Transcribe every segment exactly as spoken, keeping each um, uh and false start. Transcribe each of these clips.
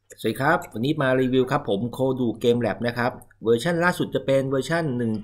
สวัสดีครับวันนี้มารีวิวครับผมโคดูเกมแลบนะครับเวอร์ชันล่าสุดจะเป็นเวอร์ชัน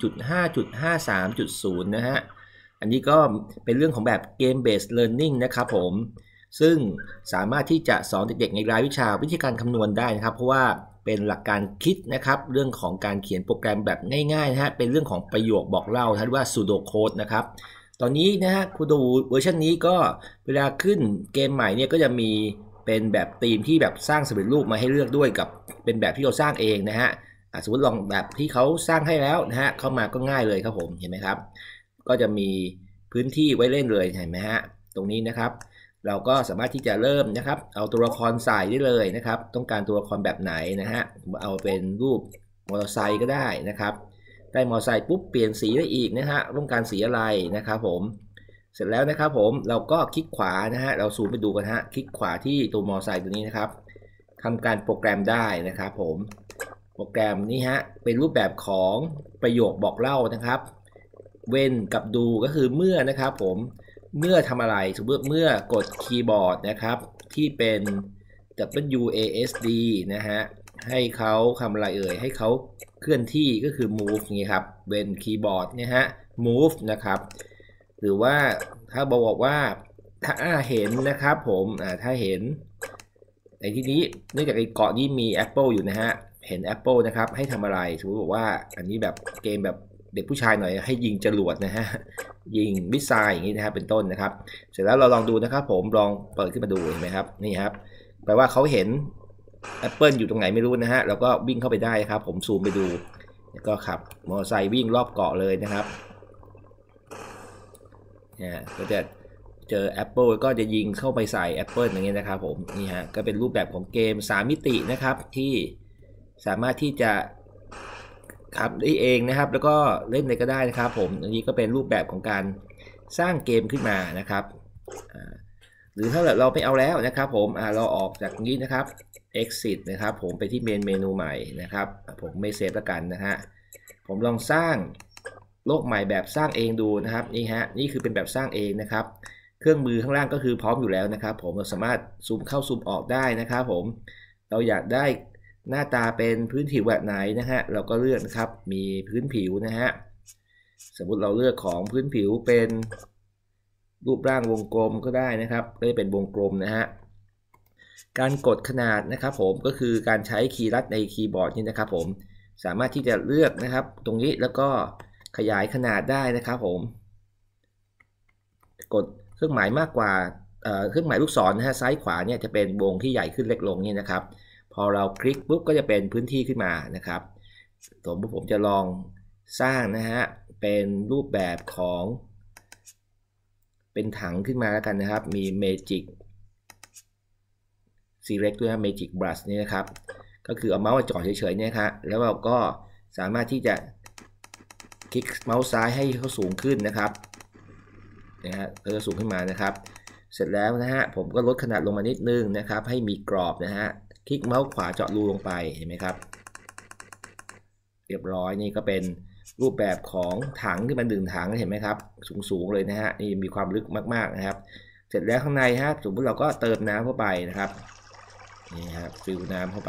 หนึ่งจุดห้าจุดห้าสามจุดศูนย์ นะฮะอันนี้ก็เป็นเรื่องของแบบเกม based learning นะครับผมซึ่งสามารถที่จะสอนเด็กๆในรายวิชาวิธีการคำนวณได้นะครับเพราะว่าเป็นหลักการคิดนะครับเรื่องของการเขียนโปรแกรมแบบง่ายๆนะฮะเป็นเรื่องของประโยคบอกเล่านะว่า pseudo code นะครับตอนนี้นะฮะคูดูเวอร์ชันนี้ก็เวลาขึ้นเกมใหม่เนี่ยก็จะมีเป็นแบบธีมที่แบบสร้างสำเร็จรูปมาให้เลือกด้วยกับเป็นแบบที่เราสร้างเองนะฮะสมมติลองแบบที่เขาสร้างให้แล้วนะฮะเข้ามาก็ง่ายเลยครับผมเห็นไหมครับก็จะมีพื้นที่ไว้เล่นเลยเห็นไหมฮะตรงนี้นะครับเราก็สามารถที่จะเริ่มนะครับเอาตัวละครใส่ได้เลยนะครับต้องการตัวละครแบบไหนนะฮะเอาเป็นรูปมอเตอร์ไซค์ก็ได้นะครับได้มอเตอร์ไซค์ปุ๊บเปลี่ยนสีได้อีกนะฮะต้องการสีอะไรนะครับผมเสร็จแล้วนะครับผมเราก็คลิกขวานะฮะเราซูมไปดูกันฮะคลิกขวาที่ตัวมอเตอร์ไซค์ตัวนี้นะครับทำการโปรแกรมได้นะครับผมโปรแกรมนี้ฮะเป็นรูปแบบของประโยคบอกเล่านะครับเว้นกับดูก็คือเมื่อนะครับผมเมื่อทำอะไรสมมติเมื่อกดคีย์บอร์ดนะครับที่เป็น ดับเบิลยู เอ เอส ดี นะฮะให้เขาทำอะไรเอ่ยให้เขาเคลื่อนที่ก็คือ move นี่ครับเป็นคีย์บอร์ดเนี่ยฮะ move นะครับหรือว่าถ้าบอกว่าถ้าเห็นนะครับผมถ้าเห็นในที่นี้เนื่องจากไอ้เกาะนี้มี Apple อยู่นะฮะเห็น Apple นะครับให้ทำอะไรสมมติบอกว่าอันนี้แบบเกมแบบเด็กผู้ชายหน่อยให้ยิงจรวดนะฮะยิงมิสไซล์อย่างนี้นะครับเป็นต้นนะครับเสร็จแล้วเราลองดูนะครับผมลองเปิดขึ้นมาดูเห็นไหมครับนี่ครับแปลว่าเขาเห็น Apple อยู่ตรงไหนไม่รู้นะฮะแล้วก็วิ่งเข้าไปได้ครับผมซูมไปดูก็ขับมอเตอร์ไซค์วิ่งรอบเกาะเลยนะครับเนี่ยก็จะเจอ Apple ก็จะยิงเข้าไปใส่ Apple อย่างเงี้ยนะครับผมนี่ฮะก็เป็นรูปแบบของเกมสามมิตินะครับที่สามารถที่จะขับได้เองนะครับแล้วก็เล่นเลยก็ได้นะครับผมอันนี้ก็เป็นรูปแบบของการสร้างเกมขึ้นมานะครับหรือถ้าเราไม่เอาแล้วนะครับผมเราออกจากนี้นะครับ exit นะครับผมไปที่เมนเมนูใหม่นะครับผมไม่เซฟแล้วกันนะฮะผมลองสร้างโลกใหม่แบบสร้างเองดูนะครับนี่ฮะนี่คือเป็นแบบสร้างเองนะครับเครื่องมือข้างล่างก็คือพร้อมอยู่แล้วนะครับผมเราสามารถซูมเข้าซูมออกได้นะครับผมเราอยากได้หน้าตาเป็นพื้นผิวแบบไหนนะฮะเราก็เลือกนะครับมีพื้นผิวนะฮะสมมุติเราเลือกของพื้นผิวเป็นรูปร่างวงกลมก็ได้นะครับก็จะเป็นวงกลมนะฮะการกดขนาดนะครับผมก็คือการใช้คีย์ลัดในคีย์บอร์ดนี่นะครับผมสามารถที่จะเลือกนะครับตรงนี้แล้วก็ขยายขนาดได้นะครับผมกดเครื่องหมายมากกว่าเครื่องหมายลูกศรนะฮะซ้ายขวาเนี่ยจะเป็นวงที่ใหญ่ขึ้นเล็กลงนี่นะครับพอเราคลิกปุ๊บก็จะเป็นพื้นที่ขึ้นมานะครับสมมติผมจะลองสร้างนะฮะเป็นรูปแบบของเป็นถังขึ้นมาแล้วกันนะครับมี Magic Select ด้วยนะ Magic Brush นี่นะครับก็คือเอาเมาส์จ่อเฉยๆเนี่ยครับแล้วเราก็สามารถที่จะคลิกเมาส์ซ้ายให้เขาสูงขึ้นนะครับนะฮะก็จะสูงขึ้นมานะครับเสร็จแล้วนะฮะผมก็ลดขนาดลงมานิดนึงนะครับให้มีกรอบนะฮะคลิกเมาส์ขวาเจาะรูลงไปเห็นไหมครับเรียบร้อยนี่ก็เป็นรูปแบบของถังที่มันดึงถังเห็นไหมครับสูงๆเลยนะฮะนี่มีความลึกมากๆนะครับเสร็จแล้วข้างในฮะสมมติเราก็เติมน้ำเข้าไปนะครับนี่ครับฟิลน้ำเข้าไป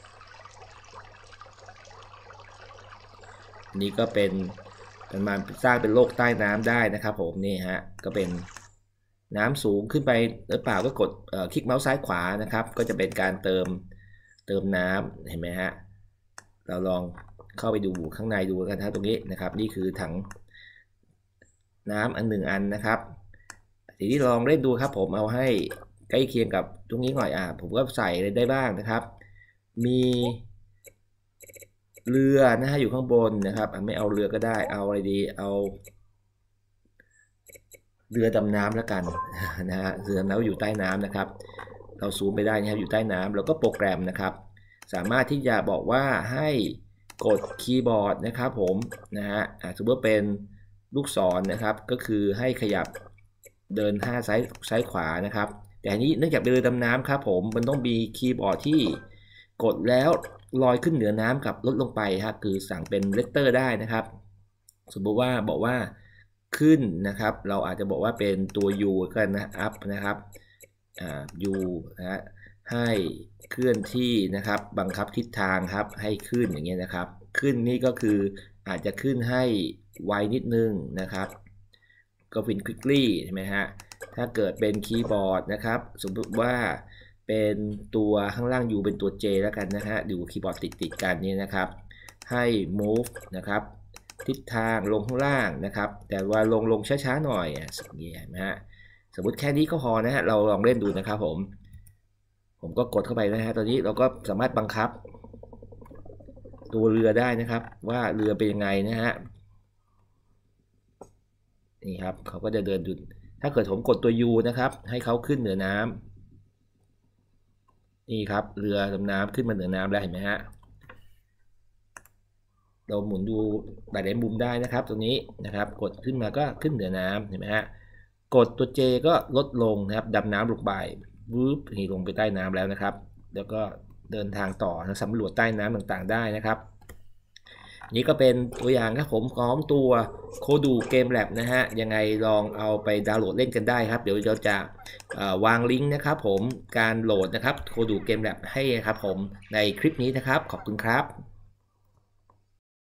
นี่ก็เป็นเป็นมาสร้างเป็นโลกใต้น้ำได้นะครับผมนี่ฮะก็เป็นน้ำสูงขึ้นไปหรือเปล่าก็กดคลิกเมาส์ซ้ายขวานะครับก็จะเป็นการเติมเติมน้ำเห็นไหมฮะเราลองเข้าไปดูข้างในดูกันนะตรงนี้นะครับนี่คือถังน้ำอันหนึ่งอันนะครับทีนี้ลองเล่นดูครับผมเอาให้ใกล้เคียงกับตรงนี้หน่อยอ่ะผมก็ใส่ได้บ้างนะครับมีเรือนะฮะอยู่ข้างบนนะครับไม่เอาเรือก็ได้เอาอะไรดีเอาเรือดำน้ำแล้วกันนะฮะเรือดำน้ำอยู่ใต้น้ำนะครับเราซูมไปได้นะครับอยู่ใต้น้ำแล้วก็โปรแกรมนะครับสามารถที่จะบอกว่าให้กดคีย์บอร์ดนะครับผมนะฮะสมมติว่าเป็นลูกศรนะครับก็คือให้ขยับเดินห้าซ้ายซ้ายขวานะครับแต่อันนี้เนื่องจากเป็นเรือดำน้ำครับผมมันต้องมีคีย์บอร์ดที่กดแล้วลอยขึ้นเหนือน้ำกับลดลงไปครับคือสั่งเป็นเลตเตอร์ได้นะครับสมมติว่าบอกว่าขึ้นนะครับเราอาจจะบอกว่าเป็นตัว U กันนะ up นะครับอ่า U นะฮะให้เคลื่อนที่นะครับบังคับทิศทางครับให้ขึ้นอย่างเงี้ยนะครับขึ้นนี่ก็คืออาจจะขึ้นให้ไวนิดนึงนะครับก็เป็น quickly ใช่ไหมฮะถ้าเกิดเป็นคีย์บอร์ดนะครับสมมติว่าเป็นตัวข้างล่าง U เป็นตัว J แล้วกันนะฮะดูคีย์บอร์ดติดติดกันนี่นะครับให้ move นะครับทิศทางลงข้างล่างนะครับแต่ว่าลงลงช้าๆหน่อยสังเกตนะฮะสมมติแค่นี้ก็พอนะฮะเราลองเล่นดูนะครับผมผมก็กดเข้าไปนะฮะตอนนี้เราก็สามารถบังคับตัวเรือได้นะครับว่าเรือเป็นยังไงนะฮะนี่ครับเขาก็จะเดินดุถ้าเกิดผมกดตัว U นะครับให้เขาขึ้นเหนือน้ำนี่ครับเรือดำน้ำขึ้นมาเหนือน้ำแล้วเห็นไหมฮะเราหมุนดูหลายๆมุมได้นะครับตรงนี้นะครับกดขึ้นมาก็ขึ้นเหนือน้ำเห็นไหมฮะกดตัว J ก็ลดลงนะครับดำน้ำลงไปวืบนี่ลงไปใต้น้ำแล้วนะครับแล้วก็เดินทางต่อนะสำรวจใต้น้ำต่างๆได้นะครับนี่ก็เป็นตัวอย่างครับผมของตัวโคดูเกมแลบนะฮะยังไงลองเอาไปดาวน์โหลดเล่นกันได้ครับเดี๋ยวเราจะวางลิงก์นะครับผมการโหลดนะครับโคดูเกมแลบให้ครับผมในคลิปนี้นะครับขอบคุณครับ